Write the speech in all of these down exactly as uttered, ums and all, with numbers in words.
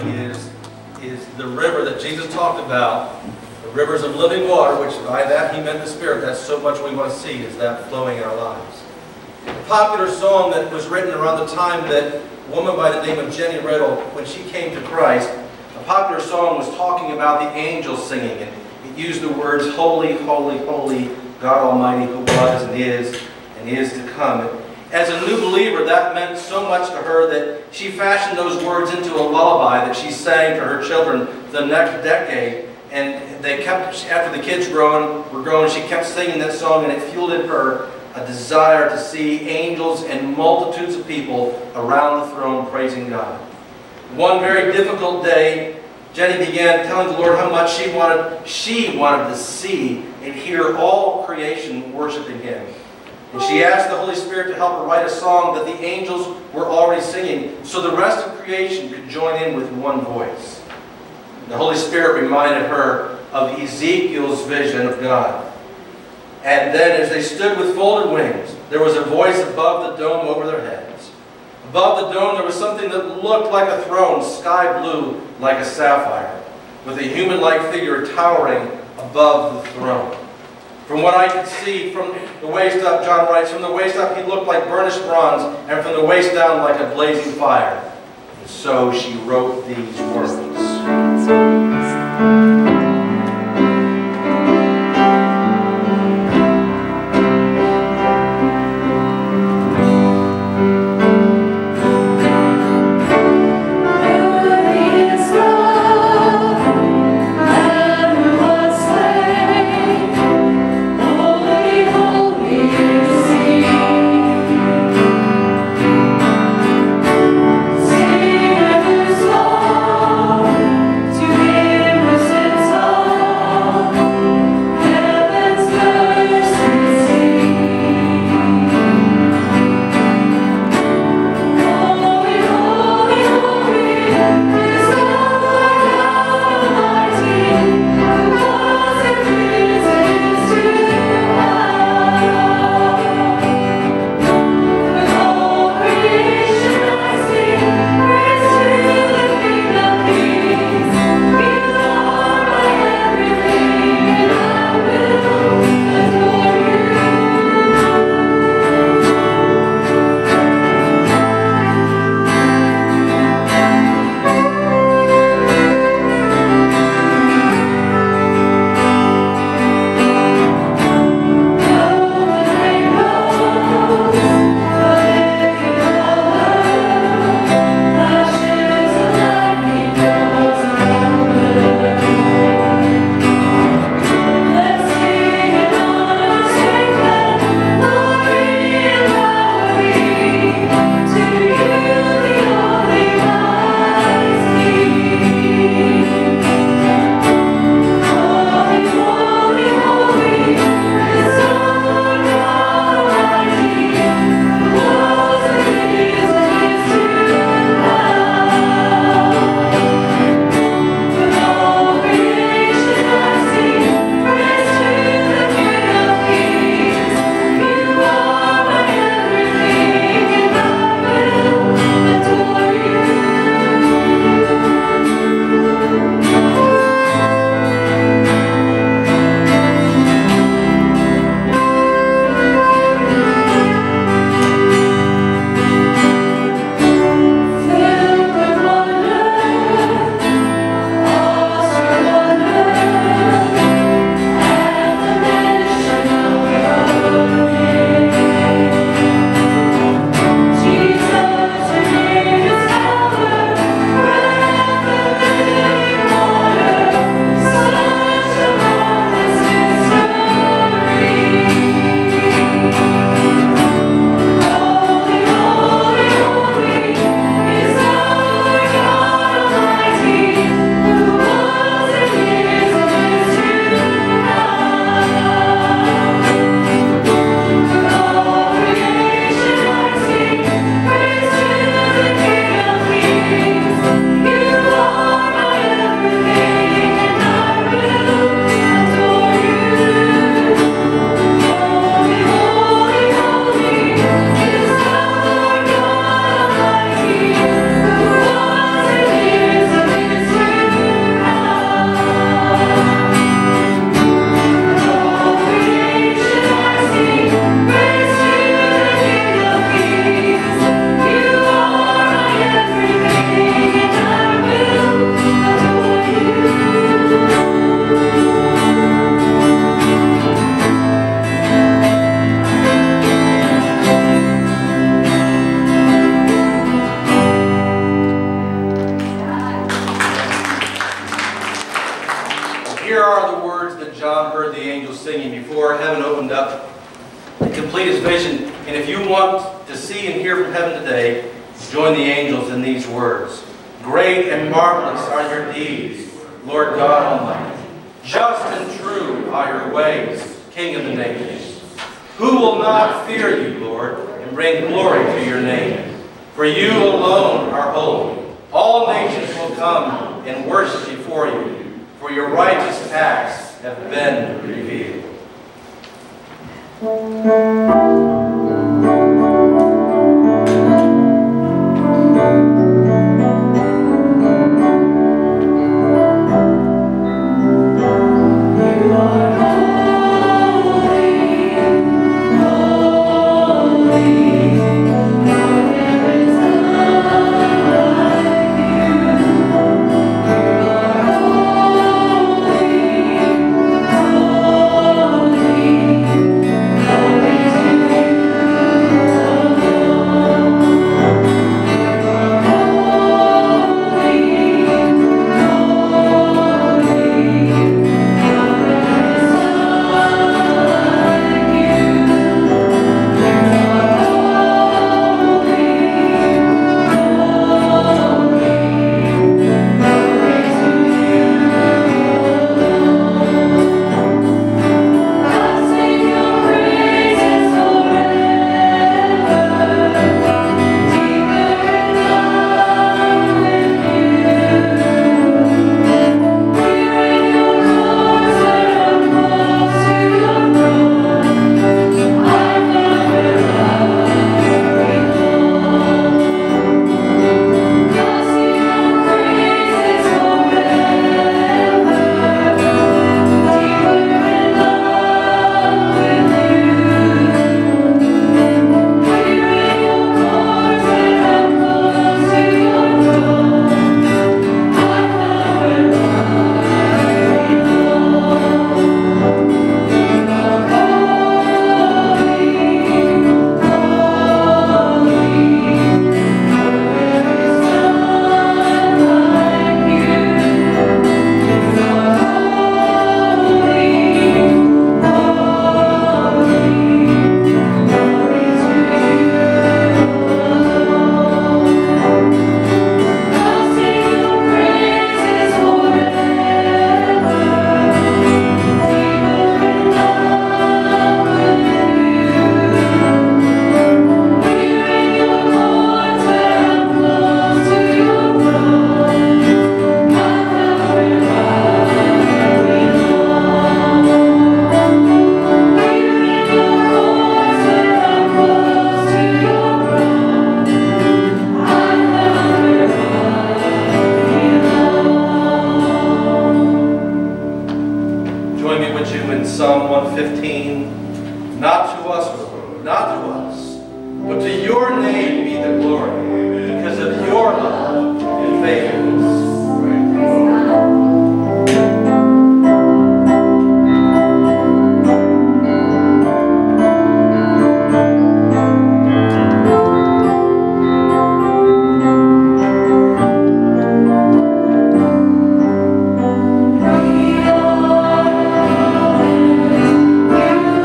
is, is the river that Jesus talked about, the rivers of living water, which by that he meant the Spirit. That's so much we want to see, is that flowing in our lives. A popular song that was written around the time that a woman by the name of Jenny Riddle, when she came to Christ, a popular song was talking about the angels singing, and it used the words, "Holy, holy, holy, God Almighty, who was and is and is to come." As a new believer, that meant so much to her that she fashioned those words into a lullaby that she sang to her children for the next decade. And they kept, after the kids grown, were grown, she kept singing that song, and it fueled in her a desire to see angels and multitudes of people around the throne praising God. One very difficult day, Jenny began telling the Lord how much she wanted, she wanted to see and hear all creation worshiping Him. And she asked the Holy Spirit to help her write a song that the angels were already singing, so the rest of creation could join in with one voice. The Holy Spirit reminded her of Ezekiel's vision of God. And then as they stood with folded wings, there was a voice above the dome over their heads. Above the dome there was something that looked like a throne, sky blue like a sapphire, with a human-like figure towering above the throne. From what I could see from the waist up, John writes, from the waist up he looked like burnished bronze, and from the waist down like a blazing fire. And so she wrote these words. Sing here are the words that John heard the angels singing before heaven opened up to complete his vision. And if you want to see and hear from heaven today, join the angels in these words. Great and marvelous are your deeds, Lord God Almighty. Just and true are your ways, King of the nations. Who will not fear you, Lord, and bring glory to your name? For you alone are holy. All nations will come and worship before you, for your righteous acts have been revealed. Psalm one fifteen, not to us, Lord, not to us, but to your name be the glory, because of your love and faithfulness. We are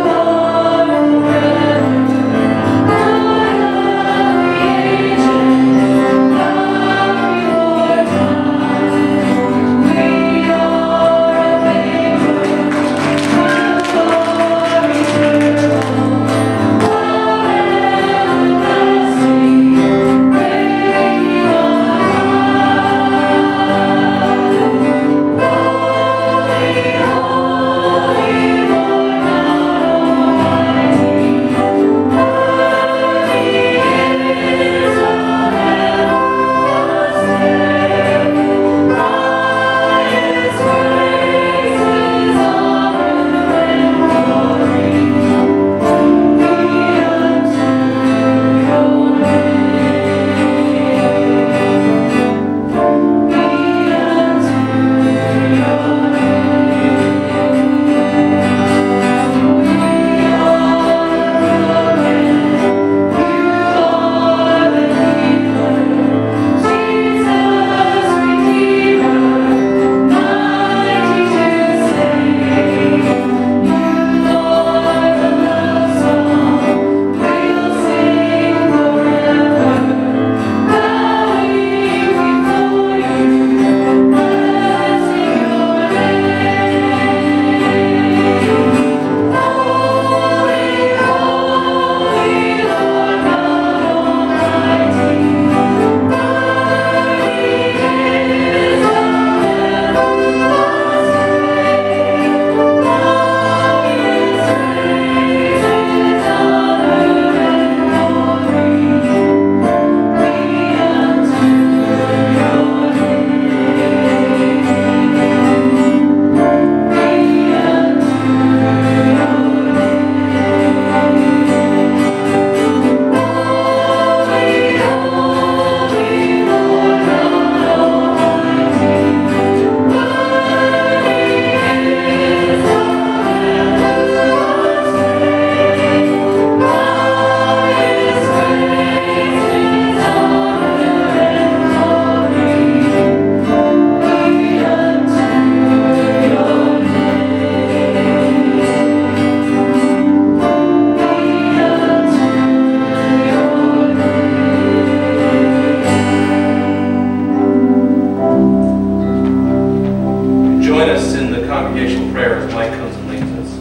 prayer as Mike comes and leads us.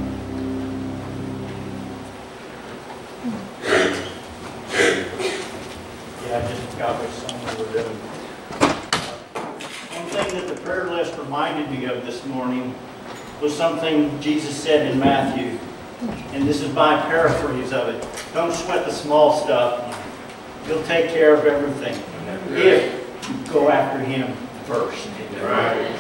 Yeah, I just got what some were doing. One thing that the prayer list reminded me of this morning was something Jesus said in Matthew. And this is my paraphrase of it. Don't sweat the small stuff. He'll take care of everything if you go after Him first. Right.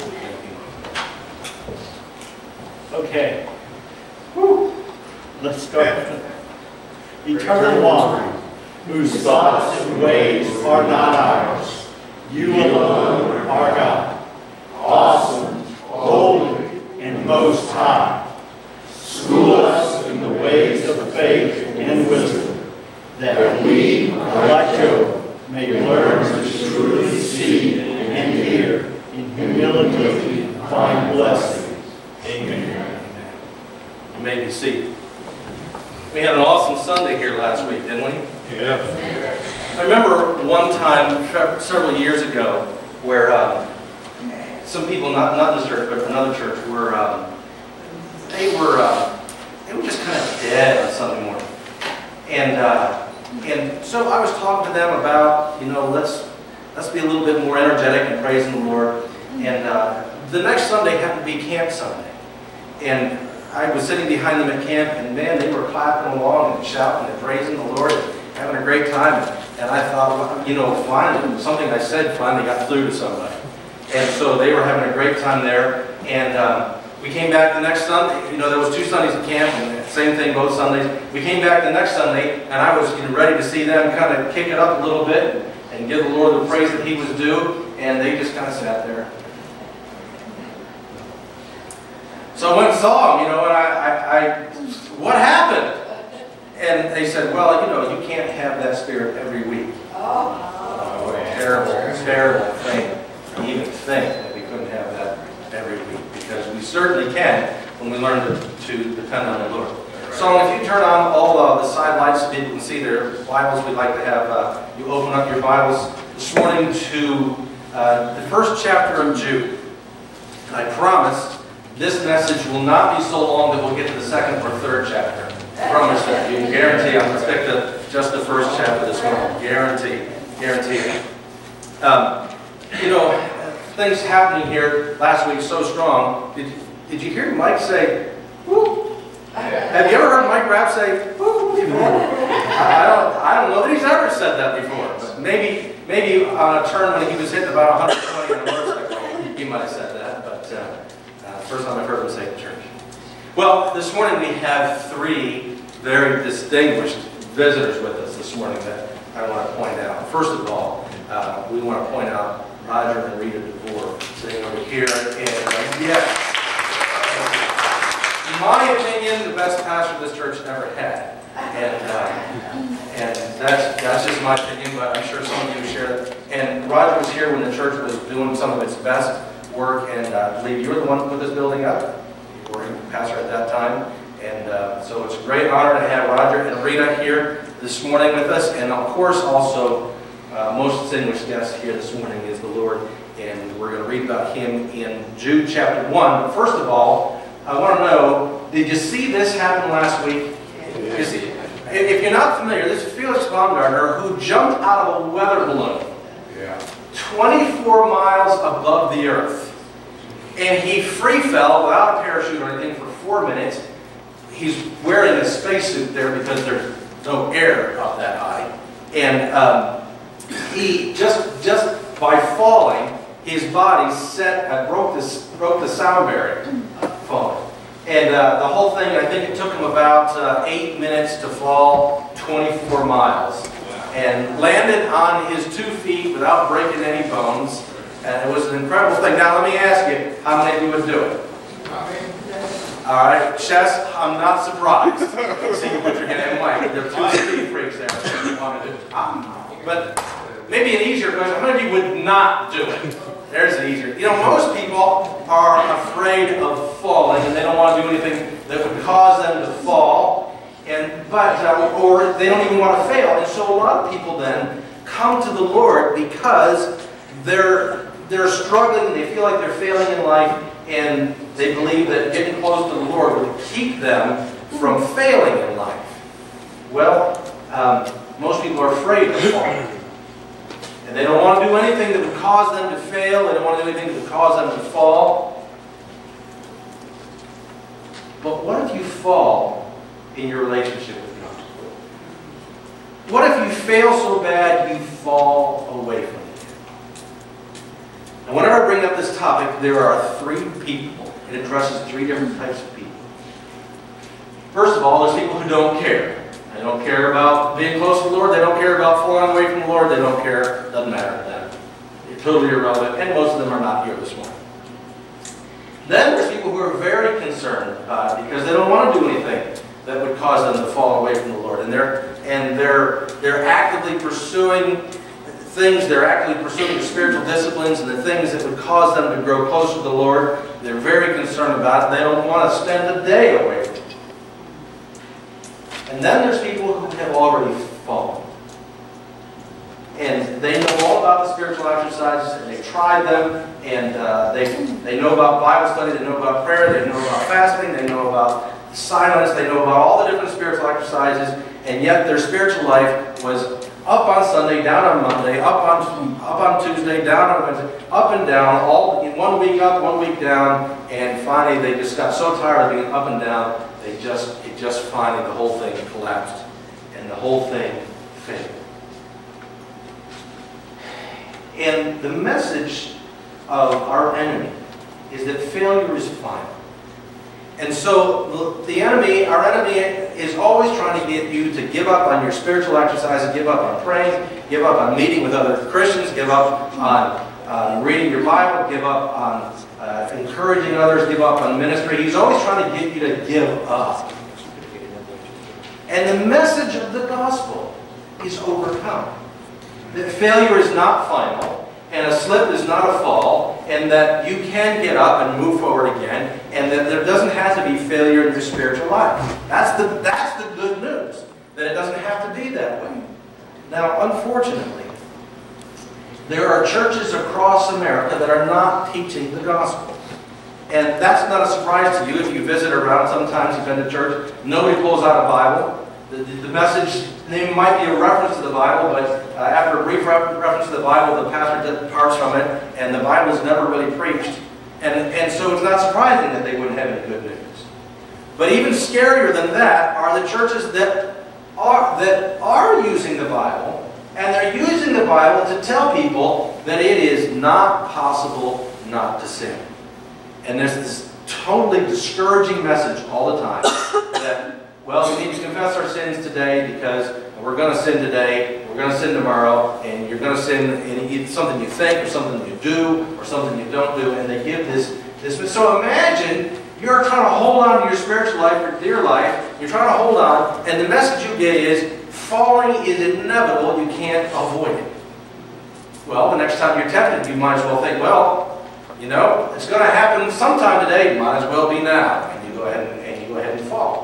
Okay. Whew. Let's start with the Eternal One, whose thoughts and ways are not ours. You alone are God, awesome, holy, and most high. School us in the ways of faith and wisdom, that we, like Job, may learn to truly see and hear, in humility find blessing. Amen. You may be seated. We had an awesome Sunday here last week, didn't we? Yeah. I remember one time several years ago where um, some people, not not this church, but another church, were um, they were uh, they were just kind of dead on Sunday morning, and uh, and so I was talking to them about, you know, let's let's be a little bit more energetic in praising the Lord. And uh, the next Sunday happened to be Camp Sunday, and I was sitting behind them at camp, and man, they were clapping along and shouting and praising the Lord, and having a great time. And I thought, well, you know, finally, something I said finally got through to somebody. And so they were having a great time there. And um, we came back the next Sunday. You know, there was two Sundays at camp, and same thing both Sundays. We came back the next Sunday, and I was getting ready to see them kind of kick it up a little bit and give the Lord the praise that He was due. And they just kind of sat there. So I went and saw them, you know, and I, I, I, what happened? And they said, well, you know, you can't have that spirit every week. Oh, what a terrible, terrible thing to even think that we couldn't have that every week. Because we certainly can when we learn to, to depend on the Lord. So if you turn on all uh, the side lights so people can see their Bibles, we'd like to have uh, you open up your Bibles this morning to uh, the first chapter of Jude. And I promise this message will not be so long that we'll get to the second or third chapter. I promise that. You can guarantee I'm going to stick to just the first chapter this morning. Guarantee. Guarantee. Um, you know, things happening here last week so strong. Did, did you hear Mike say, woo? Have you ever heard Mike Rapp say, woo, before? I don't, I don't know that he's ever said that before. But maybe, maybe on a turn when he was hitting about one hundred twenty on a motorcycle, he might have said that. But uh, uh, first time I've heard him say it in church. Well, this morning we have three very distinguished visitors with us this morning that I want to point out. First of all, uh, we want to point out Roger and Rita DeVore sitting over here. And uh, yes, in my opinion, the best pastor this church ever had. And uh, and that's that's just my opinion, but I'm sure some of you share that. And Roger was here when the church was doing some of its best work, and uh, I believe you were the one who put this building up. You were pastor at that time. And uh, so it's a great honor to have Roger and Rita here this morning with us. And of course, also, uh, most distinguished guest here this morning is the Lord. And we're going to read about Him in Jude chapter one. But first of all, I want to know, did you see this happen last week? Yes. If you're not familiar, this is Felix Baumgartner, who jumped out of a weather balloon. Yeah. twenty-four miles above the earth. And he free fell without a parachute or anything for four minutes. He's wearing a spacesuit there because there's no air up that high. And um, he, just just by falling, his body set, uh, broke, this, broke the sound barrier falling. And uh, the whole thing, I think it took him about uh, eight minutes to fall twenty-four miles. And landed on his two feet without breaking any bones. And it was an incredible thing. Now let me ask you, how many of you would do it? All right, Chess, I'm not surprised. See what you're getting, Mike. There are two speed freaks there. But maybe an easier question, how many of you would not do it? There's an easier. You know, most people are afraid of falling, and they don't want to do anything that would cause them to fall, and but uh, or they don't even want to fail. And so a lot of people then come to the Lord because they're they're struggling and they feel like they're failing in life, and they believe that getting close to the Lord will keep them from failing in life. Well, um, most people are afraid of falling. And they don't want to do anything that would cause them to fail. They don't want to do anything that would cause them to fall. But what if you fall in your relationship with God? What if you fail so bad you fall away from Him? And whenever I bring up this topic, there are three people. It addresses three different types of people. First of all, there's people who don't care. They don't care about being close to the Lord. They don't care about falling away from the Lord. They don't care. It doesn't matter to them. They're totally irrelevant, and most of them are not here this morning. Then there's people who are very concerned about it because they don't want to do anything that would cause them to fall away from the Lord. And they're and they're they're actively pursuing things. They're actively pursuing the spiritual disciplines and the things that would cause them to grow closer to the Lord. They're very concerned about it. They don't want to spend a day away from it. And then there's people who have already fallen. And they know all about the spiritual exercises, and they've tried them, and uh, they, they know about Bible study, they know about prayer, they know about fasting, they know about silence, they know about all the different spiritual exercises, and yet their spiritual life was up on Sunday, down on Monday, up on, up on Tuesday, down on Wednesday, up and down, all in one week up, one week down, and finally they just got so tired of being up and down, they just, it just finally, the whole thing collapsed, and the whole thing failed. And the message of our enemy is that failure is final. And so the enemy, our enemy, is always trying to get you to give up on your spiritual exercises, give up on praying, give up on meeting with other Christians, give up on uh, reading your Bible, give up on uh, encouraging others, give up on ministry. He's always trying to get you to give up. And the message of the gospel is overcome. That failure is not final, and a slip is not a fall, and that you can get up and move forward again, and that there doesn't have to be failure in your spiritual life. That's the, that's the good news, that it doesn't have to be that way. Now, unfortunately, there are churches across America that are not teaching the gospel. And that's not a surprise to you if you visit around. Sometimes you've been to church, nobody pulls out a Bible. The, the, the message, they might be a reference to the Bible, but uh, after a brief reference to the Bible, the pastor departs from it, and the Bible is never really preached. And, and so it's not surprising that they wouldn't have any good news. But even scarier than that are the churches that are, that are using the Bible, and they're using the Bible to tell people that it is not possible not to sin. And there's this totally discouraging message all the time that, well, we need to confess our sins today because we're going to sin today, we're going to sin tomorrow, and you're going to sin in something you think or something you do or something you don't do, and they give this, this. So imagine you're trying to hold on to your spiritual life, your dear life, you're trying to hold on, and the message you get is, falling is inevitable, you can't avoid it. Well, the next time you're tempted, you might as well think, well, you know, it's going to happen sometime today, might as well be now, and you go ahead and, and you go ahead and fall.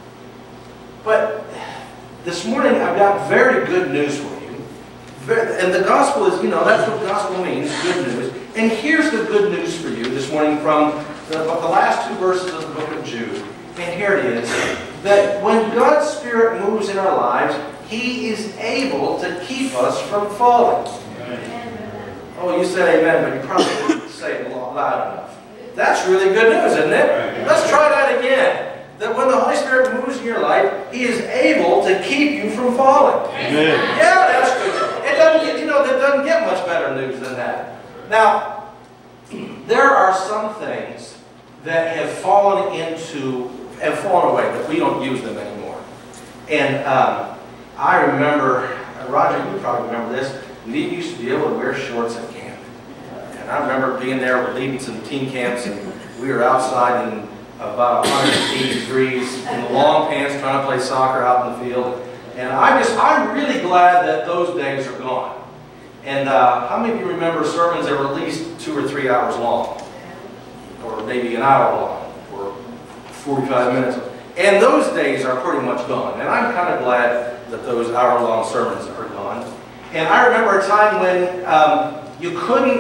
But this morning, I've got very good news for you. Very, and the gospel is, you know, that's what the gospel means, good news. And here's the good news for you this morning from the, the last two verses of the book of Jude. And here it is, that when God's Spirit moves in our lives, He is able to keep us from falling. Amen. Oh, you said amen, but you probably didn't say it loud enough. That's really good news, isn't it? Let's try that again. That when the Holy Spirit moves in your life, He is able to keep you from falling. Amen. Yeah, that's good. It doesn't get, you know, it doesn't get much better news than that. Now, there are some things that have fallen into, have fallen away, that we don't use them anymore. And um, I remember, uh, Roger, you probably remember this, we used to be able to wear shorts at camp. And I remember being there, we're leading some teen camps, and we were outside in about one hundred eighty degrees in the long pants trying to play soccer out in the field. And I just, I'm really glad that those days are gone. And uh, how many of you remember sermons that were at least two or three hours long? Or maybe an hour long, or forty-five minutes. And those days are pretty much gone. And I'm kind of glad that those hour-long sermons are gone. And I remember a time when um, you couldn't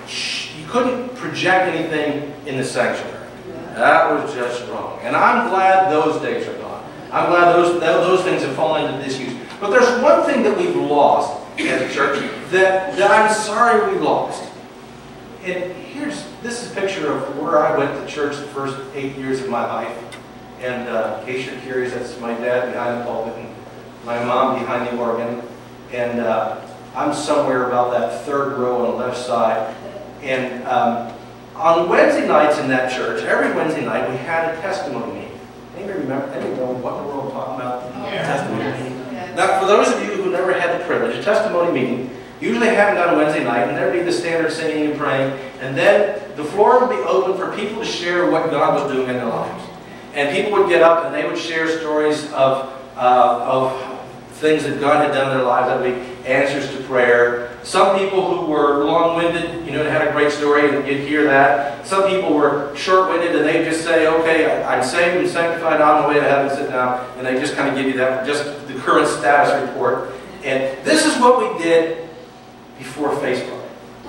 you couldn't project anything in the sanctuary. That was just wrong. And I'm glad those days are gone. I'm glad those, those things have fallen into disuse. But there's one thing that we've lost as a church that, that I'm sorry we lost. And here's, this is a picture of where I went to church the first eight years of my life. And uh, in case you're curious, that's my dad behind the pulpit and my mom behind the organ. And uh, I'm somewhere about that third row on the left side. And um, on Wednesday nights in that church, every Wednesday night, we had a testimony meeting. Anybody remember? Anybody know what in the world I'm talking about? Yeah. Testimony meeting. Yeah. Now, for those of you who never had the privilege, a testimony meeting usually happened on Wednesday night, and there'd be the standard singing and praying, and then the floor would be open for people to share what God was doing in their lives. And people would get up and they would share stories of, uh, of things that God had done in their lives. That would be answers to prayer. Some people who were long-winded, you know, had a great story, and you'd hear that. Some people were short-winded, and they'd just say, okay, I'm saved and sanctified, on the way to heaven, sit down, and they just kind of give you that, just the current status report. And this is what we did before Facebook.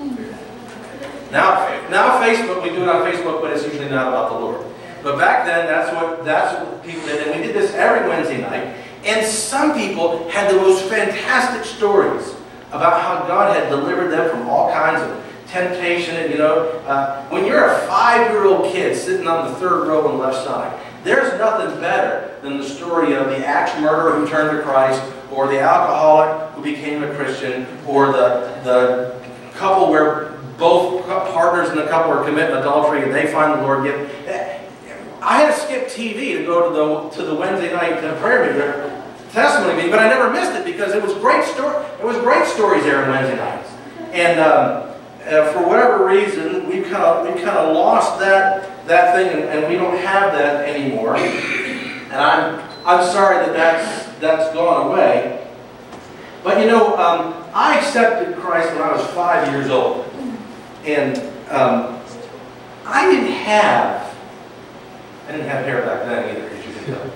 Now, now Facebook, we do it on Facebook, but it's usually not about the Lord. But back then, that's what, that's what people did, and we did this every Wednesday night. And some people had the most fantastic stories about how God had delivered them from all kinds of temptation. And you know, uh, when you're a five-year-old kid sitting on the third row on the left side, there's nothing better than the story of the axe murderer who turned to Christ, or the alcoholic who became a Christian, or the, the couple where both partners in the couple are committing adultery and they find the Lord. Give. I had to skip T V to go to the to the Wednesday night prayer meeting, testimony meeting, but I never missed it because it was great story. It was great stories there on Wednesday nights, and um, uh, for whatever reason, we kind of we kind of lost that that thing, and, and we don't have that anymore. And I'm I'm sorry that that's that's gone away. But you know, um, I accepted Christ when I was five years old, and um, I didn't have. I didn't have hair back then either, as you can tell.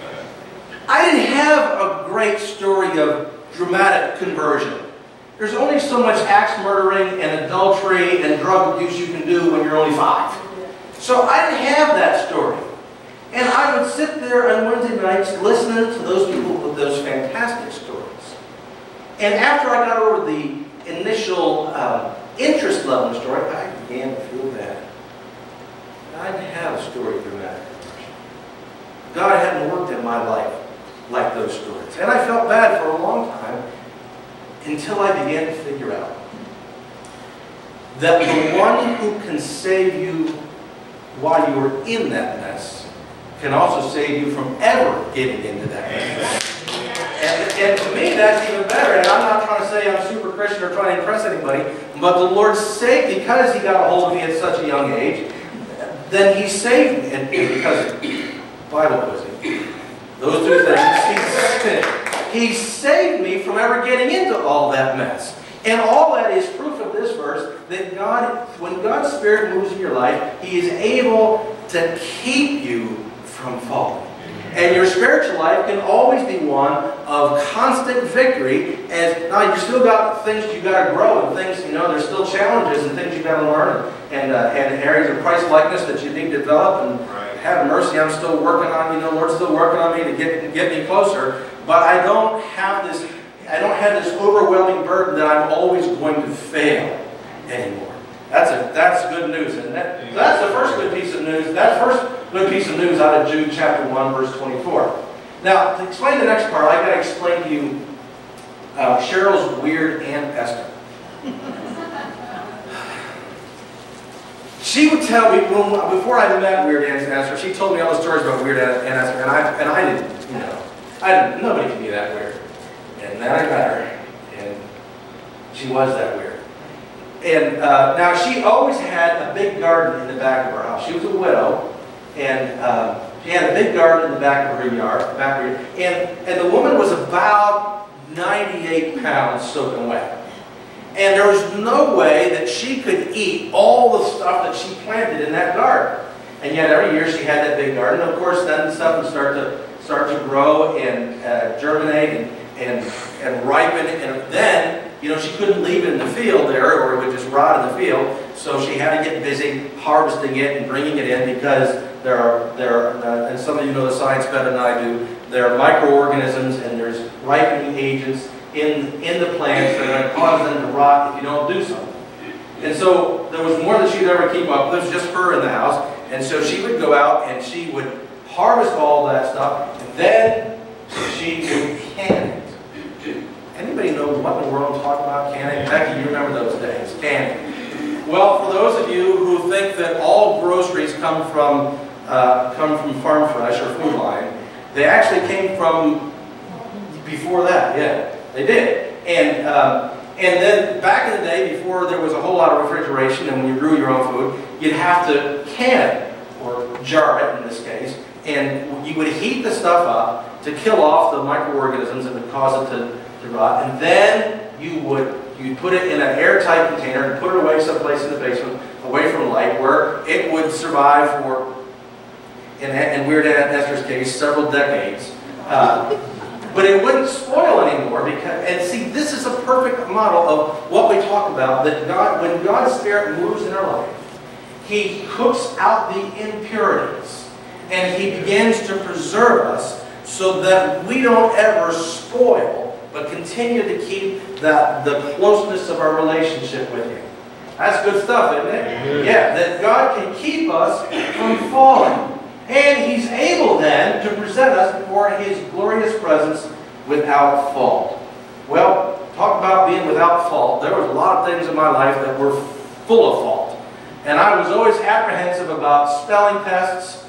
I didn't have a great story of dramatic conversion. There's only so much axe murdering and adultery and drug abuse you can do when you're only five. So I didn't have that story. And I would sit there on Wednesday nights listening to those people with those fantastic stories. And after I got over the initial um, interest level in the story, I began to feel bad. I didn't have a story of dramatic conversion. God hadn't worked in my life like those stories. And I felt bad for a long time until I began to figure out that the one who can save you while you are in that mess can also save you from ever getting into that mess. And, and to me, that's even better. And I'm not trying to say I'm super Christian or trying to impress anybody, but the Lord's sake, because He got a hold of me at such a young age, then He saved me. And because Bible quizzing, those two things, he, he saved me from ever getting into all that mess. And all that is proof of this verse that God, when God's Spirit moves in your life, He is able to keep you from falling. And your spiritual life can always be one of constant victory. As now, you still got things you got to grow, and things, you know, there's still challenges and things you got to learn, and uh, and areas of Christ likeness that you need to develop. And right. Have mercy, I'm still working on, you know, Lord's still working on me to get get me closer. But I don't have this, I don't have this overwhelming burden that I'm always going to fail anymore. That's a that's good news, and that, so that's the first good piece of news. That's first. Good piece of news out of Jude chapter one, verse twenty-four. Now, to explain the next part, I've got to explain to you uh, Cheryl's weird Aunt Esther. She would tell me, when, before I met Weird Aunt Esther, she told me all the stories about Weird Aunt Esther, and I, and I didn't, you know, I didn't, nobody can be that weird. And then I met her, and she was that weird. And uh, now, she always had a big garden in the back of her house. She was a widow. And um, she had a big garden in the back of her yard, back of her yard. And, and the woman was about ninety-eight pounds soaking wet. And there was no way that she could eat all the stuff that she planted in that garden. And yet every year she had that big garden. And of course then the stuff would start to, start to grow and uh, germinate and, and, and ripen. And then, you know, she couldn't leave it in the field there, or it would just rot in the field. So she had to get busy harvesting it and bringing it in because there are, there are uh, and some of you know the science better than I do, there are microorganisms and there's ripening agents in, in the plants that are going to cause them to rot if you don't do something. And so there was more than she'd ever keep up. It was just her in the house. And so she would go out and she would harvest all that stuff, and then she would can it. Anybody know what in the world I'm talking about, canning? Becky, you remember those days, canning. Well, for those of you who think that all groceries come from uh, come from Farm Fresh or Food Line, they actually came from before that. Yeah, they did. And um, and then back in the day, before there was a whole lot of refrigeration, and when you grew your own food, you'd have to can it or jar it in this case, and you would heat the stuff up to kill off the microorganisms that would cause it to, to rot, and then you would you put it in an airtight container and put it away someplace in the basement, away from light, where it would survive for, in, in Weird Aunt Esther's case, several decades. Uh, but it wouldn't spoil anymore because, and see, this is a perfect model of what we talk about, that God, when God's Spirit moves in our life, He cooks out the impurities and He begins to preserve us so that we don't ever spoil, but continue to keep that, the closeness of our relationship with Him. That's good stuff, isn't it? Yeah, that God can keep us from falling. And He's able then to present us before His glorious presence without fault. Well, talk about being without fault. There was a lot of things in my life that were full of fault. And I was always apprehensive about spelling tests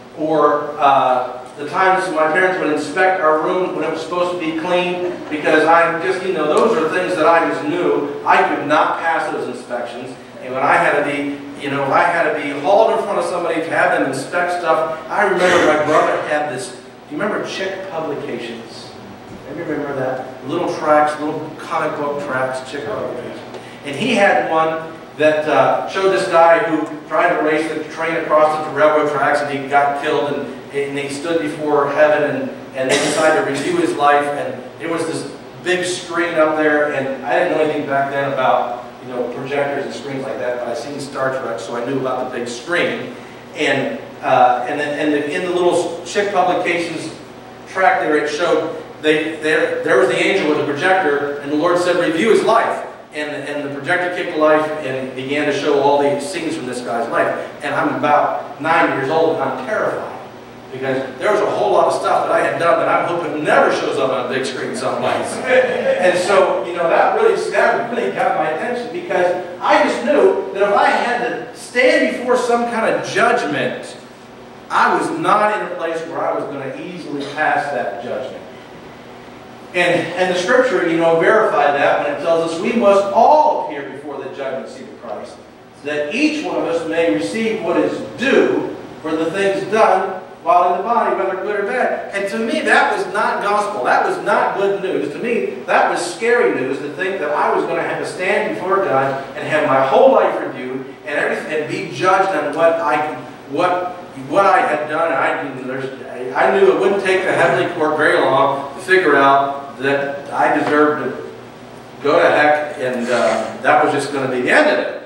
or uh, the times my parents would inspect our room when it was supposed to be clean, because I just, you know, those are things that I just knew I could not pass those inspections. And when I had to be, you know, I had to be hauled in front of somebody to have them inspect stuff. I remember my brother had this, do you remember Chick Publications? Maybe remember that? Little tracts, little comic book tracts, Chick Publications. And he had one that uh, showed this guy who tried to race the train across the railroad tracks, and he got killed, and, and he stood before heaven, and, and they decided to review his life, and there was this big screen up there, and I didn't know anything back then about, you know, projectors and screens like that, but I seen Star Trek, so I knew about the big screen. And uh, and then and the, in the little Chick Publications track there, it showed they there there was the angel with the projector, and the Lord said, "Review his life." And and the projector kicked the life and began to show all the scenes from this guy's life. And I'm about nine years old, and I'm terrified because there was a whole lot of stuff that I had done that I'm hoping never shows up on a big screen someplace. And so, you know, that really, that really got my attention, because I just knew that if I had to stand before some kind of judgment, I was not in a place where I was going to easily pass that judgment. And, and the Scripture, you know, verified that when it tells us we must all appear before the judgment seat of Christ, so that each one of us may receive what is due for the things done while in the body, whether good or bad. And to me, that was not gospel. That was not good news. To me, that was scary news, to think that I was going to have to stand before God and have my whole life reviewed and everything, and be judged on what I what what I had done. And I, I knew it wouldn't take the heavenly court very long to figure out that I deserved to go to heck, and uh, that was just going to be the end of it.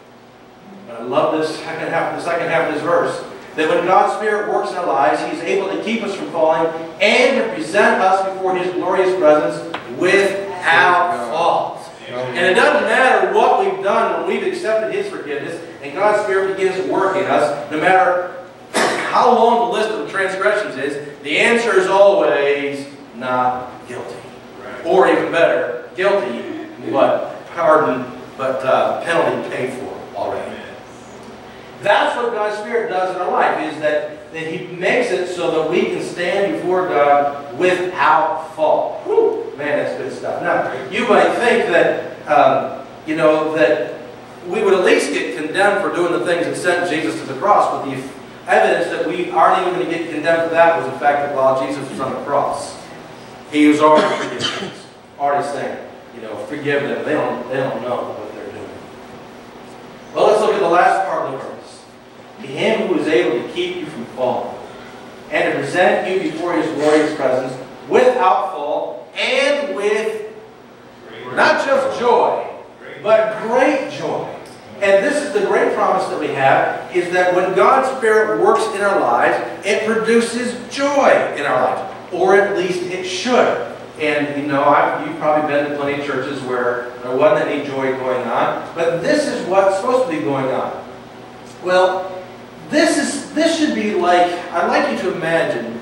I love this second half, the second half of this verse. That when God's Spirit works in our lives, He's able to keep us from falling and to present us before His glorious presence without fault. And it doesn't matter what we've done when we've accepted His forgiveness and God's Spirit begins to work in us, no matter how long the list of transgressions is, the answer is always not guilty. Or even better, guilty, but pardon, but uh, penalty paid for already. That's what God's Spirit does in our life, is that, that He makes it so that we can stand before God without fault. Whew, man, that's good stuff. Now, you might think that, um, you know, that we would at least get condemned for doing the things that sent Jesus to the cross, but the evidence that we aren't even going to get condemned for that was the fact that while Jesus was on the cross, He was already forgiven. Already saying, you know, forgive them. They don't, they don't know what they're doing. Well, let's look at the last part of the verse. To Him who is able to keep you from falling, and to present you before His glorious presence without fault, and with not just joy, but great joy. And this is the great promise that we have, is that when God's Spirit works in our lives, it produces joy in our lives. Or at least it should. And you know, I've, you've probably been to plenty of churches where there wasn't any joy going on. But this is what's supposed to be going on. Well, this is this should be like, I'd like you to imagine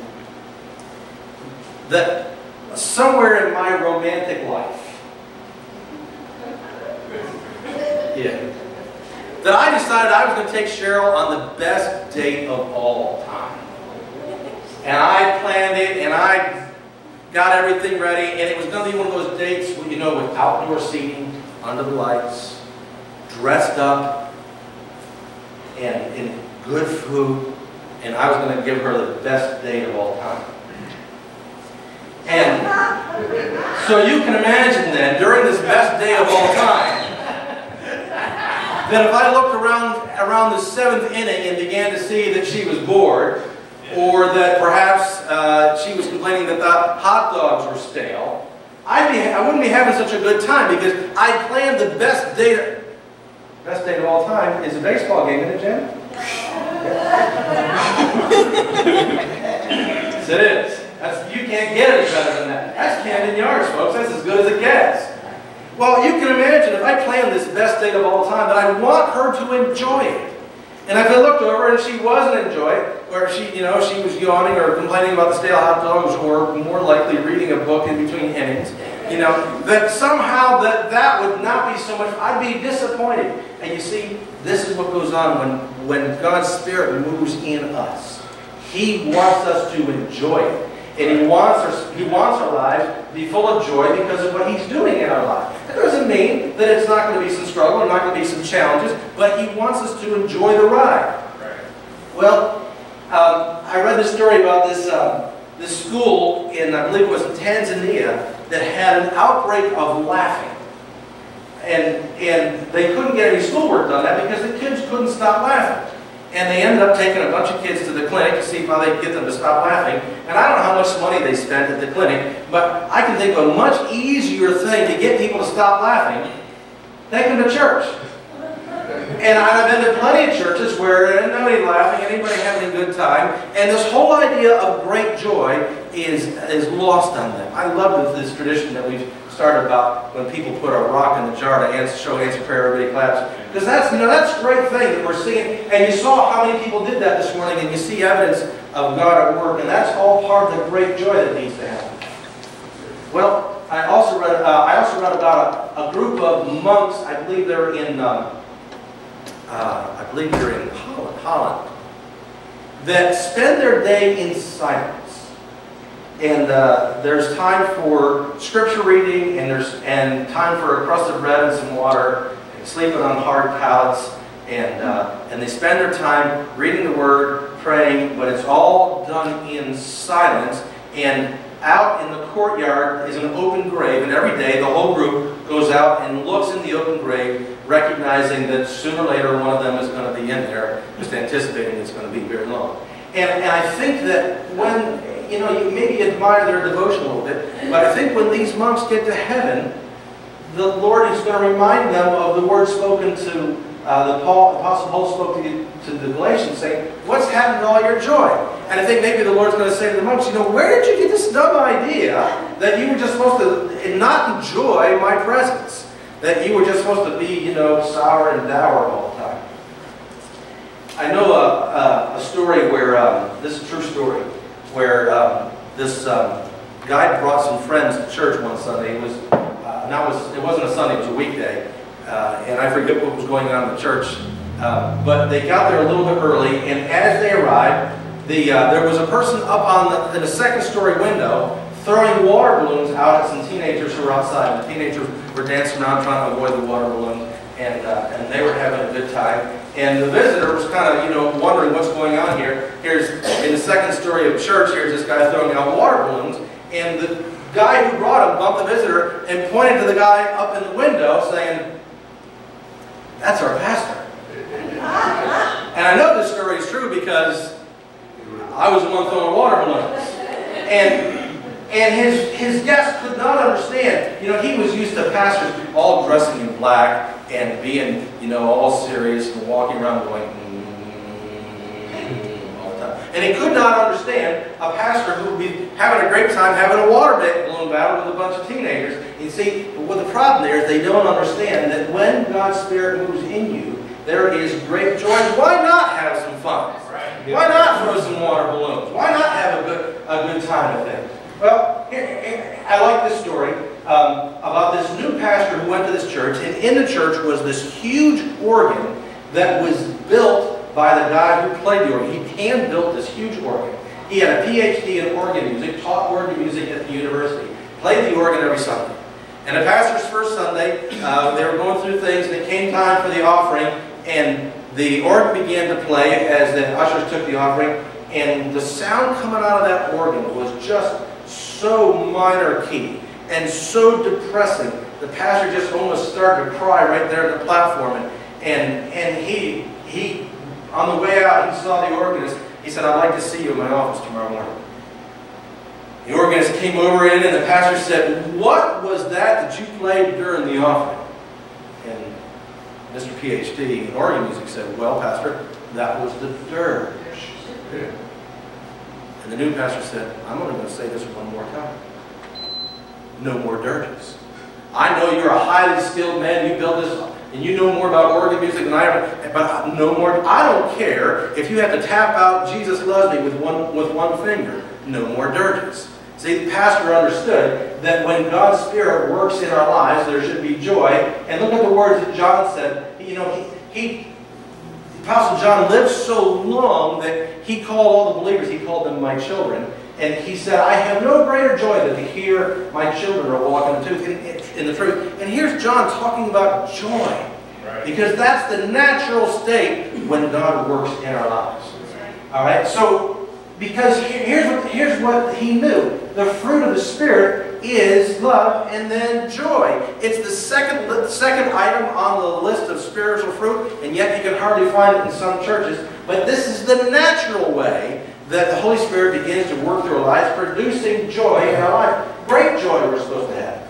that somewhere in my romantic life, yeah, that I decided I was going to take Cheryl on the best date of all time. And I planned it, and I got everything ready, and it was going to be one of those dates, you know, with outdoor seating, under the lights, dressed up, and, and good food, and I was going to give her the best date of all time. And so you can imagine then, during this best day of all time, that if I looked around around the seventh inning and began to see that she was bored, or that perhaps uh, she was complaining that the hot dogs were stale, I'd be, I wouldn't be having such a good time, because I planned the best date, best date of all time is a baseball game, isn't it, Jen? Yes, it is. That's, you can't get any better than that. That's Camden Yards, folks. That's as good as it gets. Well, you can imagine if I planned this best date of all time, that I want her to enjoy it. And if I looked over and she wasn't enjoying it, or she, you know, she was yawning or complaining about the stale hot dogs, or more likely reading a book in between innings, you know, that somehow that that would not be so much, I'd be disappointed. And you see, this is what goes on when, when God's Spirit moves in us. He wants us to enjoy it. And He wants, our, he wants our lives to be full of joy because of what He's doing in our life. It doesn't mean that it's not going to be some struggle, or not going to be some challenges, but He wants us to enjoy the ride. Well, um, I read this story about this, um, this school in, I believe it was in Tanzania, that had an outbreak of laughing. And, and they couldn't get any schoolwork done that because the kids couldn't stop laughing. And they ended up taking a bunch of kids to the clinic to see how they could get them to stop laughing. And I don't know how much money they spent at the clinic, but I can think of a much easier thing to get people to stop laughing. Take them to church. And I've been to plenty of churches where nobody laughing, anybody having a good time, and this whole idea of great joy is, is lost on them. I love this tradition that we've started about when people put a rock in the jar to answer, show answer prayer, everybody claps. Because that's, you know, that's a great thing that we're seeing. And you saw how many people did that this morning, and you see evidence of God at work, and that's all part of the great joy that needs to happen. Well, I also read, uh, I also read about a, a group of monks, I believe they're in, um, uh, I believe they're in Holland, Holland, that spend their day in silence. And uh, there's time for scripture reading, and there's and time for a crust of bread and some water, and sleeping on hard pallets, and uh, and they spend their time reading the Word, praying, but it's all done in silence. And out in the courtyard is an open grave, and every day the whole group goes out and looks in the open grave, recognizing that sooner or later one of them is going to be in there, just anticipating it's going to be very long. And, and I think that when, you know, you maybe admire their devotion a little bit, but I think when these monks get to heaven, the Lord is going to remind them of the word spoken to uh, the Paul, Apostle Paul spoke to, to the Galatians, saying, "What's happened to all your joy?" And I think maybe the Lord's going to say to the monks, you know, where did you get this dumb idea that you were just supposed to not enjoy my presence? That you were just supposed to be, you know, sour and dour all the time? I know a, a, a story where, um, this is a true story, where um, this um, guy brought some friends to church one Sunday. It was, uh, now it, was, it wasn't a Sunday, it was a weekday, uh, and I forget what was going on in the church. Uh, but they got there a little bit early, and as they arrived, the, uh, there was a person up on the, in a second story window throwing water balloons out at some teenagers who were outside. The teenagers were dancing around trying to avoid the water balloons, and, uh, and they were having a good time. And the visitor was kind of, you know, wondering what's going on here. Here's, in the second story of church, here's this guy throwing out water balloons, and the guy who brought him bumped the visitor and pointed to the guy up in the window saying, "That's our pastor." And I know this story is true because I was the one throwing water balloons. And, And his, his guests could not understand. You know, he was used to pastors all dressing in black and being, you know, all serious and walking around going, mm, all the time. And he could not understand a pastor who would be having a great time having a water balloon battle with a bunch of teenagers. You see, what the problem there is they don't understand that when God's Spirit moves in you, there is great joy. Why not have some fun? Why not throw some water balloons? Why not have a good, a good time with it? Well, here, here, I like this story um, about this new pastor who went to this church, and in the church was this huge organ that was built by the guy who played the organ. He hand-built this huge organ. He had a P H D in organ music, taught organ music at the university, played the organ every Sunday. And the pastor's first Sunday, uh, they were going through things, and it came time for the offering, and the organ began to play as the ushers took the offering, and the sound coming out of that organ was just so minor key and so depressing. The pastor just almost started to cry right there at the platform, and and, and he he on the way out he saw the organist. He said, "I'd like to see you in my office tomorrow morning." The organist came over in, and the pastor said, "What was that that you played during the offering?" And Mister P H D in organ music said, "Well, Pastor, that was the dirge." And the new pastor said, "I'm only going to say this one more time. No more dirges. I know you're a highly skilled man. You built this, and you know more about organ music than I do. But no more. I don't care if you have to tap out 'Jesus loves me' with one with one finger. No more dirges." See, the pastor understood that when God's Spirit works in our lives, there should be joy. And look at the words that John said. You know, he, he the Apostle John lived so long that he called all the believers, he called them my children. And he said, "I have no greater joy than to hear my children are walking in the truth." In, in the truth. And here's John talking about joy. Right. Because that's the natural state when God works in our lives. All right? So, because here's what, here's what he knew. The fruit of the Spirit is love and then joy. It's the second, second item on the list of spiritual fruit, and yet you can hardly find it in some churches. But this is the natural way that the Holy Spirit begins to work through our lives, producing joy in our life. Great joy we're supposed to have.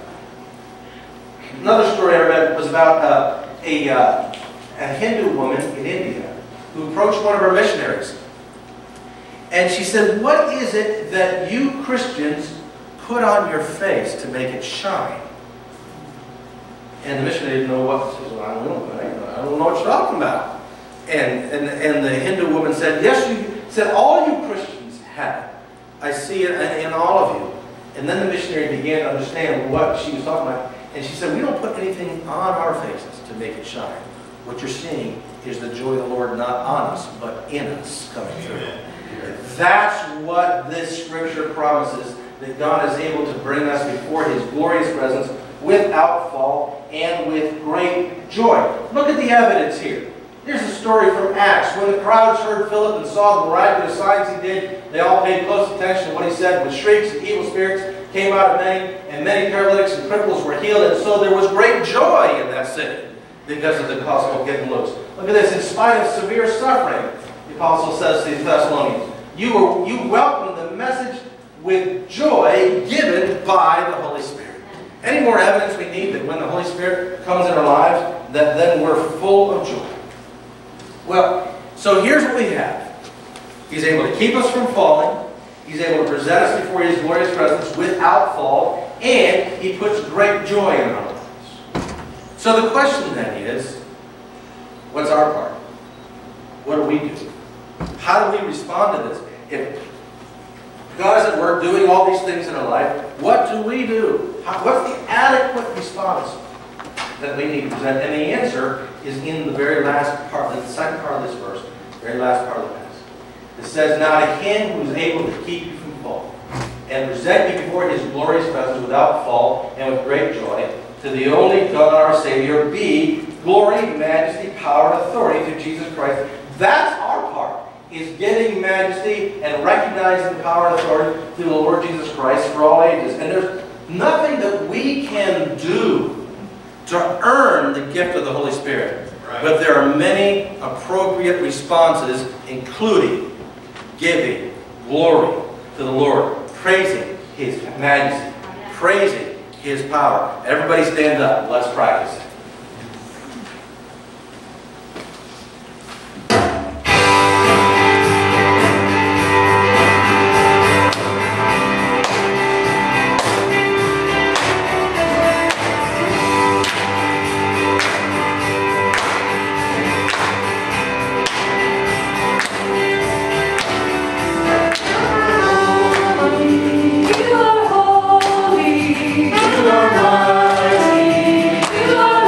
Another story I read was about uh, a, uh, a Hindu woman in India who approached one of our missionaries. And she said, "What is it that you Christians put on your face to make it shine?" And the missionary didn't know what. She said, "Well, I don't know. I don't know what you're talking about." And, and, and the Hindu woman said, "Yes, you said all you Christians have it. I see it in, in all of you." And then the missionary began to understand what she was talking about. And she said, "We don't put anything on our faces to make it shine. What you're seeing is the joy of the Lord not on us, but in us coming through." That's what this scripture promises, that God is able to bring us before His glorious presence without fault and with great joy. Look at the evidence here. Here's a story from Acts. When the crowds heard Philip and saw the miraculous signs he did, they all paid close attention to what he said. With shrieks, the evil spirits came out of many, and many paralytics and cripples were healed. And so there was great joy in that city because of the gospel getting loose. Look at this. In spite of severe suffering, the apostle says to the Thessalonians, You, were, you welcome the message with joy given by the Holy Spirit. Any more evidence we need that when the Holy Spirit comes in our lives, that then we're full of joy? Well, so here's what we have. He's able to keep us from falling. He's able to present us before His glorious presence without fault. And He puts great joy in our lives. So the question then is, what's our part? What do we do? How do we respond to this? If God is at work doing all these things in our life, what do we do? How, what's the adequate response that we need to present? And the answer is in the very last part, the second part of this verse, the very last part of the passage. It says, "Now to Him who is able to keep you from fault, and present you before His glorious presence without fault and with great joy, to the only God our Savior, be glory, majesty, power, and authority through Jesus Christ." That's our part, is giving majesty and recognizing the power and authority through the Lord Jesus Christ for all ages. And there's nothing that we can do to earn the gift of the Holy Spirit. Right. But there are many appropriate responses, including giving glory to the Lord, praising His majesty, praising His power. Everybody stand up. Let's practice. You are holy. You are mighty. You are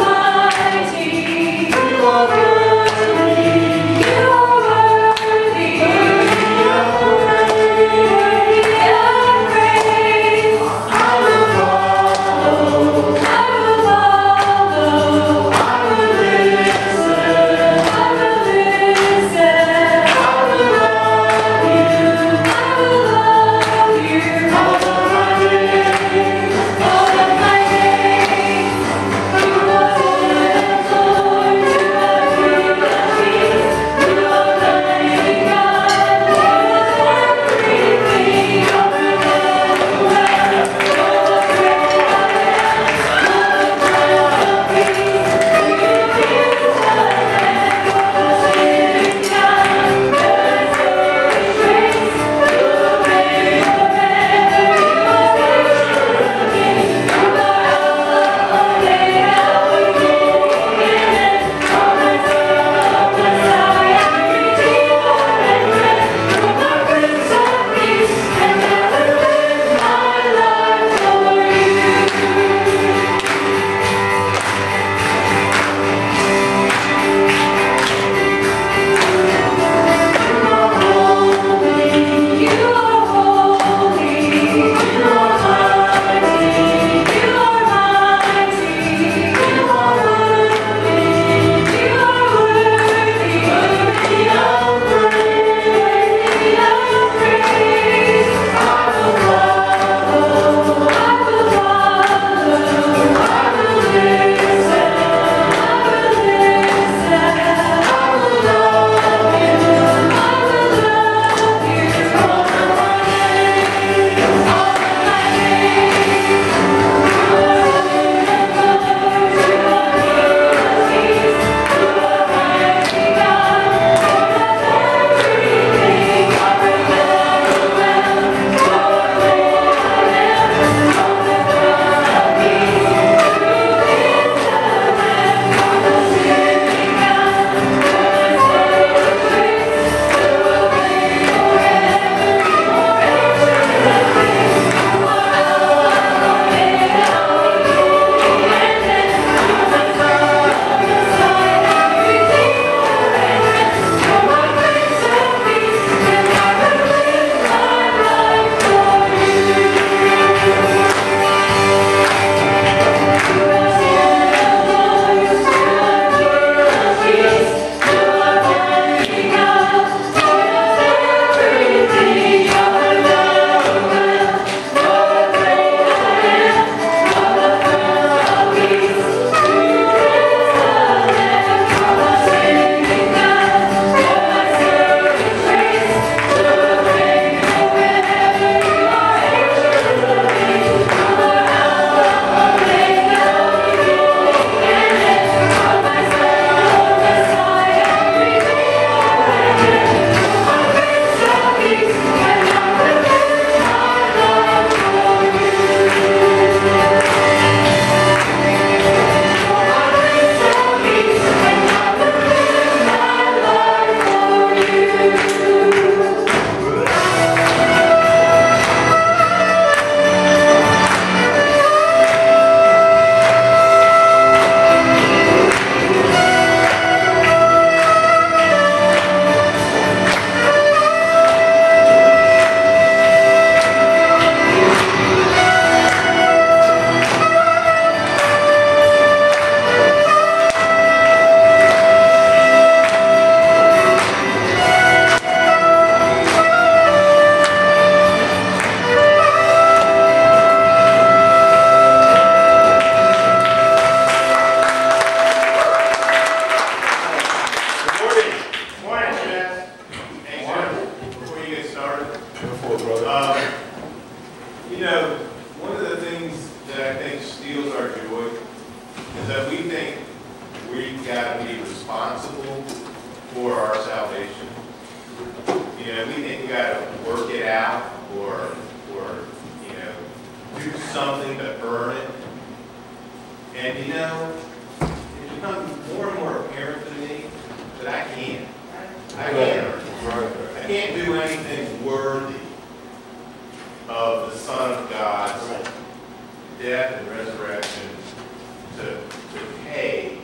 something to earn it. And you know, it's become more and more apparent to me that I can't. I can't earn it. I can't do anything worthy of the Son of God's death and resurrection to, to pay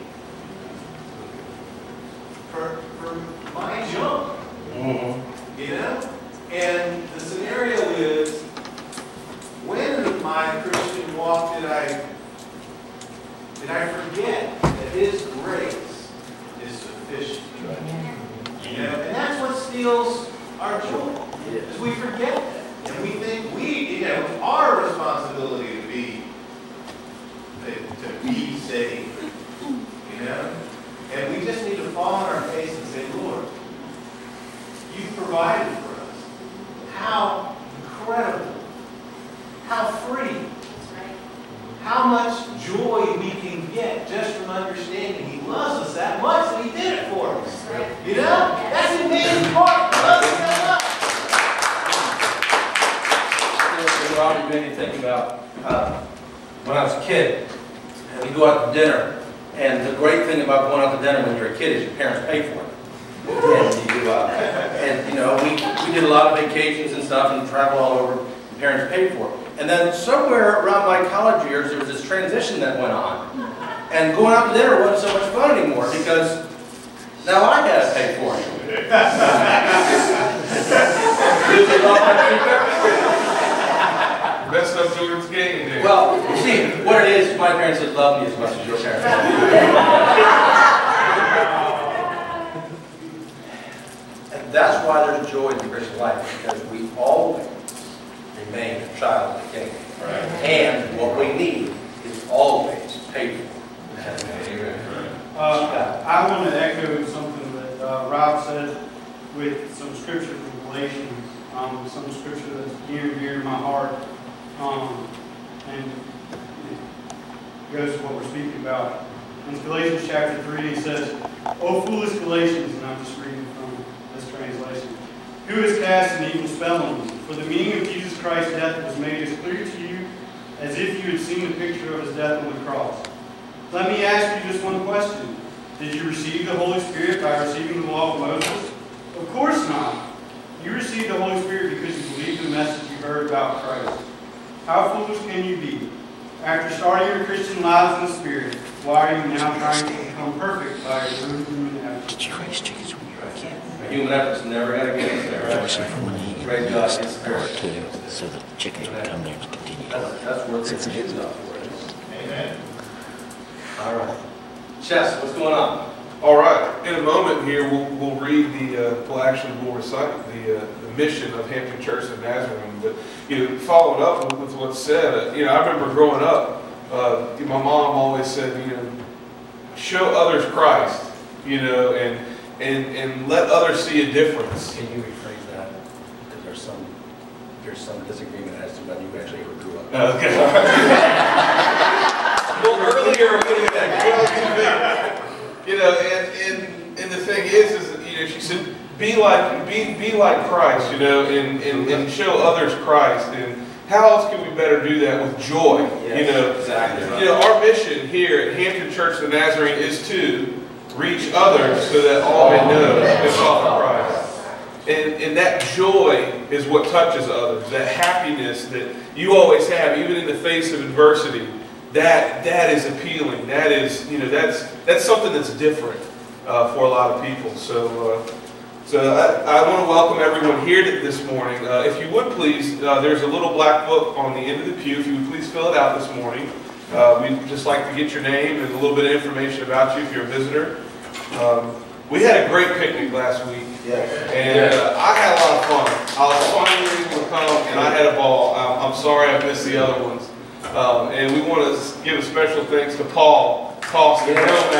for, for my junk. Mm-hmm. You know? And the scenario is, when in my Christian walk did I did I forget that His grace is sufficient? You know, and that's what steals our joy. Is we forget that, and we think we, you know, it's our responsibility to be to, to be saved. You know, and we just need to fall on our face and say, Lord, You've provided for us. How incredible! How free! How much joy we can get just from understanding He loves us that much that He did it for us. You know? That's the amazing part. He loves us that much. Robbie made me think about uh, when I was a kid, and we go out to dinner, and the great thing about going out to dinner when you're a kid is your parents pay for it. And, you, uh, and you know, we, we did a lot of vacations and stuff and travel all over, and parents paid for it. And then somewhere around my college years, there was this transition that went on. And going out to dinner wasn't so much fun anymore because now I had to pay for it. Messed up Jordan's game, dude. Well, you see, what it is, my parents didn't love me as much as your parents love me. And that's why there's joy in the Christian life, because we always remain a child of the King. Right. And what we need is always paid for. Uh, I want to echo something that uh, Rob said with some scripture from Galatians, um, some scripture that's near and dear to my heart, um, and it goes to what we're speaking about. In Galatians chapter three, he says, "O foolish Galatians," and I'm just reading from this translation, "who has cast an evil spell on you? For the meaning of Jesus Christ's death was made as clear to you as if you had seen the picture of His death on the cross. Let me ask you just one question. Did you receive the Holy Spirit by receiving the law of Moses? Of course not. You received the Holy Spirit because you believed the message you heard about Christ. How foolish can you be? After starting your Christian lives in the Spirit, why are you now trying to become perfect by your own human efforts?" Did you raise chickens when you were a kid? Human efforts never got to get us there. Especially for when he Great God, it's or two, so that the chickens would come there and continue to That's, that's worth Since it. it is. Amen. All right. Chess, what's going on? All right. In a moment here, we'll, we'll read the, uh, well, actually, we'll recite the, uh, the mission of Hampton Church of Nazarene. But, you know, following up with, with what's said, uh, you know, I remember growing up, uh, my mom always said, you know, show others Christ, you know, and, and, and let others see a difference. Can you rephrase that? Because there's some, there's some disagreement as to whether you actually ever grew up. Okay. Well, earlier, we did that. You know, and, and, and the thing is, is that, you know, she said, be like, be, be like Christ, you know, and, and, and show others Christ. And how else can we better do that with joy? Yes, you know, exactly right. You know, our mission here at Hampton Church of the Nazarene is to reach others so that all may know and follow Christ. And, and that joy is what touches others, that happiness that you always have, even in the face of adversity. That that is appealing. That is, you know, that's that's something that's different uh, for a lot of people. So, uh, so I, I want to welcome everyone here this morning. Uh, if you would please, uh, there's a little black book on the end of the pew. If you would please fill it out this morning. Uh, we'd just like to get your name and a little bit of information about you if you're a visitor. Um, we had a great picnic last week, Yes. and uh, I had a lot of fun. I was finally able to come, and I had a ball. I'm, I'm sorry I missed the other ones. Um, and we want to give a special thanks to Paul Costin,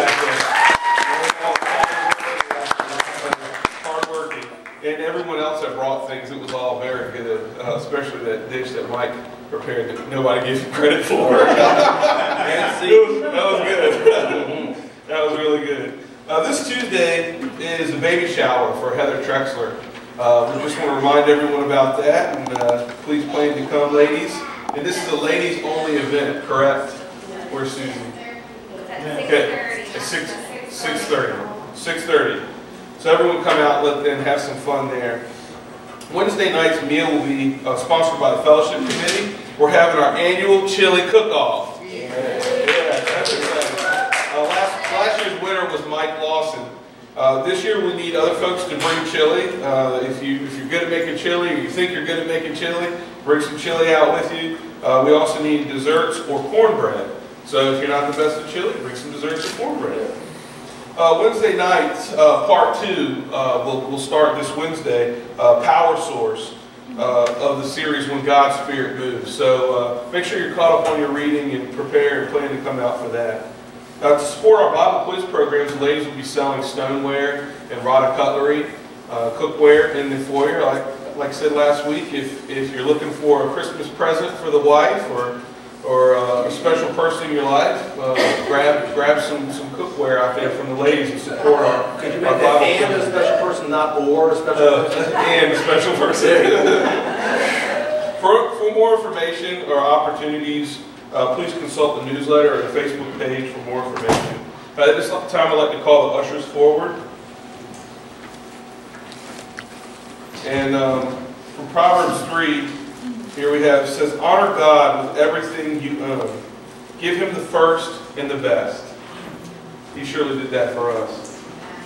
hardworking, and everyone else that brought things. It was all very good, uh, especially that dish that Mike prepared that nobody gives you credit for. That was good. That was really good. Uh, this Tuesday is a baby shower for Heather Trexler. Uh, we just want to remind everyone about that, and uh, please plan to come, ladies. And this is a ladies-only event, correct? Where's Susie? Okay, at six, six thirty. six thirty. So everyone come out, let them have some fun there. Wednesday night's meal will be uh, sponsored by the Fellowship Committee. We're having our annual chili cook-off. Yeah, that's exciting. Uh, last, last year's winner was Mike Lawson. Uh, this year we need other folks to bring chili. Uh, if, you, if you're good at making chili, or you think you're good at making chili, bring some chili out with you. Uh, we also need desserts or cornbread. So if you're not the best at chili, bring some desserts or cornbread. Uh, Wednesday night, uh, part two, uh, will will start this Wednesday, uh, Power Source uh, of the series When God's Spirit Moves. So uh, make sure you're caught up on your reading and prepare and plan to come out for that. Uh, to support our Bible quiz programs, the ladies will be selling stoneware and rod cutlery, uh, cookware in the foyer. Like, like I said last week, if, if you're looking for a Christmas present for the wife or or uh, a special person in your life, uh, grab grab some, some cookware out there from the ladies to support our, Could you our make that Bible and quiz. a special person, not or a special Uh, person? and a special person. for, for more information or opportunities, uh, please consult the newsletter or the Facebook page for more information. Uh, at this time, I'd like to call the ushers forward. And um, from Proverbs three, here we have, it says, honor God with everything you own. Give Him the first and the best. He surely did that for us.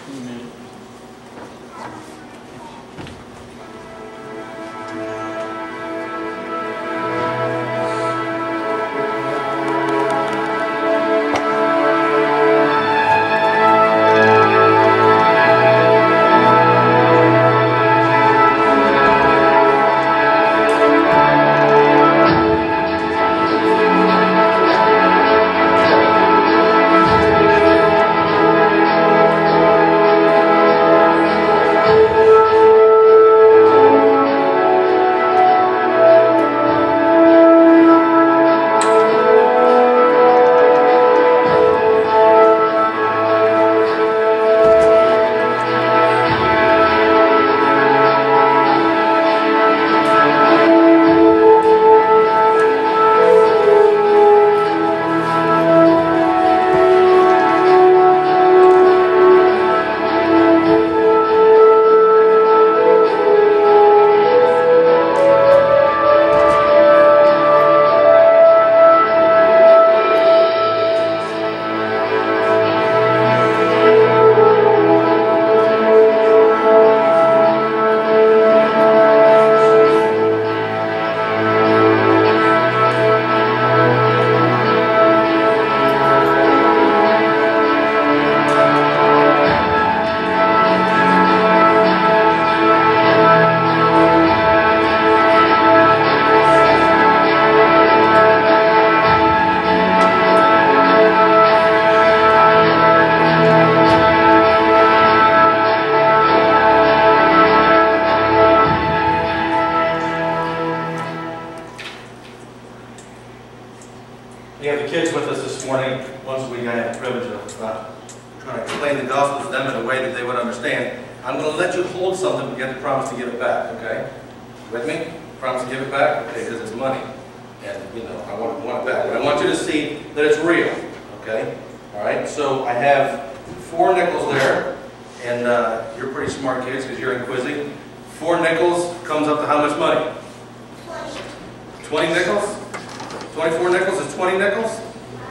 We have the kids with us this morning. Once we had the privilege of uh, trying to explain the gospel to them in a way that they would understand. I'm going to let you hold something, but you have to promise to give it back, okay? With me? Promise to give it back? Okay, because it's money. And, you know, I want, want it back. But I want you to see that it's real, okay? All right, so I have four nickels there. And uh, you're pretty smart kids because you're in quizzing. Four nickels comes up to how much money? twenty nickels? twenty-four nickels is twenty nickels?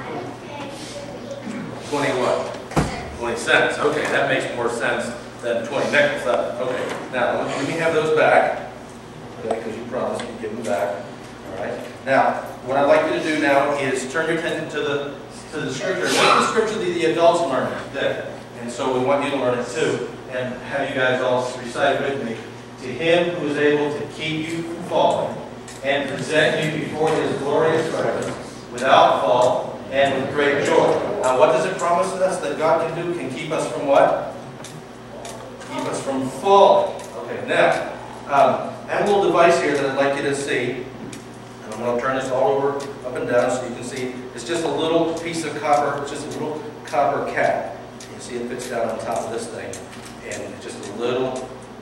twenty what? twenty cents. Okay, that makes more sense than twenty nickels. That, okay, now let me have those back. Okay, because you promised you'd give them back. All right. Now, what I'd like you to do now is turn your attention to the to the scripture. This is the scripture that the adults learn today. And so we want you to learn it too. And have you guys all recite it with me. To Him who is able to keep you from falling and present you before His glorious presence without fault and with great joy. Now what does it promise us that God can do? Can keep us from what? Keep us from falling. Okay, now, um, I have a little device here that I'd like you to see. And I'm going to turn this all over, up and down, so you can see. It's just a little piece of copper. It's just a little copper cap. You see it fits down on top of this thing. And it's just a little,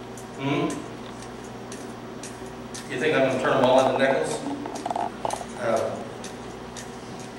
hmm? You think I'm going to turn them all into nickels? Uh,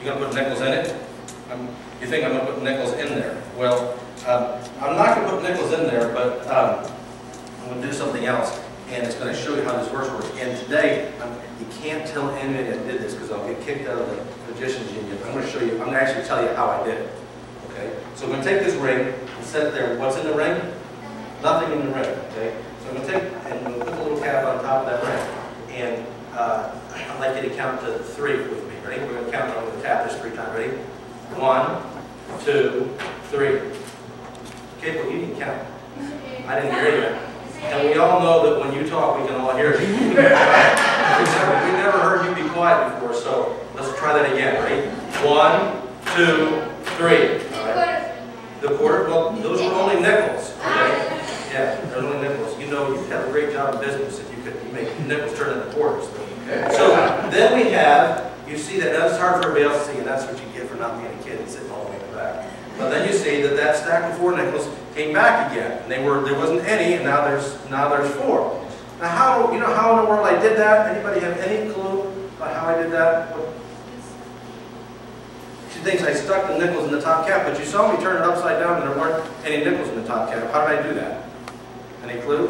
going to put nickels in it? Um, you think I'm going to put nickels in there? Well, um, I'm not going to put nickels in there, but um, I'm going to do something else, and it's going to show you how this verse works. And today, um, you can't tell anybody I did this because I'll get kicked out of the magician's union. I'm going to show you, I'm going to actually tell you how I did it. Okay? So I'm going to take this ring and set it there. What's in the ring? Nothing in the ring. Okay? So I'm going to take and we'll put the little cap on top of that ring. And uh, I'd like you to count to three with me. Ready? We're going to count on with the tap this three times. Ready? One, two, three. Okay, well, you didn't count. I didn't hear you. And we all know that when you talk, we can all hear you. We never heard you be quiet before, so let's try that again. Ready? One, two, three. All right. The quarter, well, those were only nickels. Okay? Yeah, they're only nickels. You know, you have a great job in business if you could you make nickels turn into quarters. So then we have, you see that that's hard for everybody else to see, and that's what you get for not being a kid and sitting all the way in the back. But then you see that that stack of four nickels came back again, and they were there wasn't any, and now there's now there's four. Now how you know how in the world I did that? Anybody have any clue about how I did that? She thinks I stuck the nickels in the top cap, but you saw me turn it upside down, and there weren't any nickels in the top cap. How did I do that? Any clues?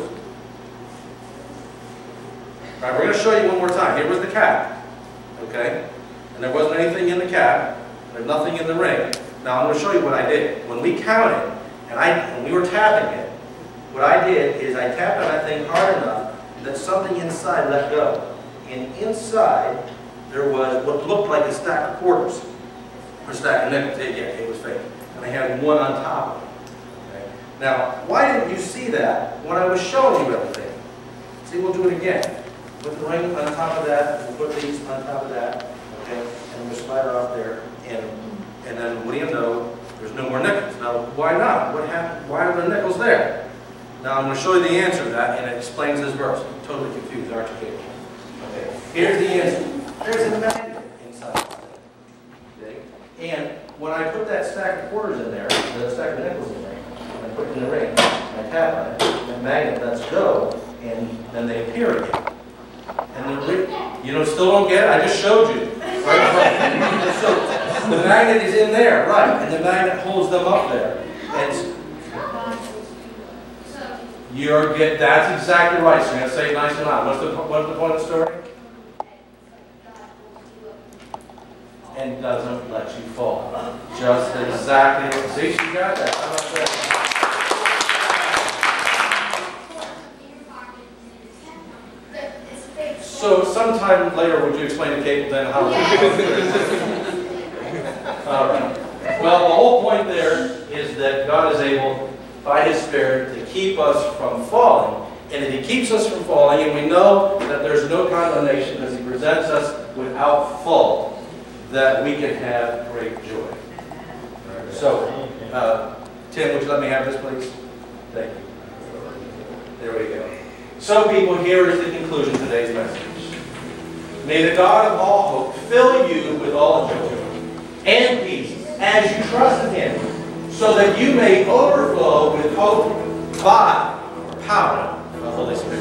All right, we're going to show you one more time. Here was the cap, okay? And there wasn't anything in the cap. There's nothing in the ring. Now I'm going to show you what I did. When we counted, and I, when we were tapping it, what I did is I tapped on that thing hard enough that something inside let go. And inside, there was what looked like a stack of quarters, or a stack of nickels. Yeah, it was fake. And I had one on top of it. Okay? Now, why didn't you see that when I was showing you everything? See, we'll do it again. Put the ring on top of that, we'll put these on top of that, okay? And we'll slide her off there, and and then what do you know? There's no more nickels. Now, why not? What happened? Why are the nickels there? Now, I'm going to show you the answer to that, and it explains this verse. You're totally confused, aren't you, Kate? Okay. Here's the answer. There's a magnet inside. Okay? And when I put that stack of quarters in there, the stack of nickels in there, and I put it in the ring, and I tap on it, the magnet lets go, and then they appear again. And the, you know, still don't get it? I just showed you. Right? So the magnet is in there, right? And the magnet holds them up there. And you're get. That's exactly right. So you're gonna say it nice and loud. What's the what's the point of the story? And doesn't let you fall. Just exactly. See, she got that. How about that? So sometime later, would you explain to Kate then how? All right. Well, the whole point there is that God is able, by His Spirit, to keep us from falling. And if He keeps us from falling, and we know that there's no condemnation because He presents us without fault, that we can have great joy. So, uh, Tim, would you let me have this, please? Thank you. There we go. So, people, here is the conclusion of today's message. May the God of all hope fill you with all joy and peace as you trust in Him, so that you may overflow with hope by the power of the Holy Spirit.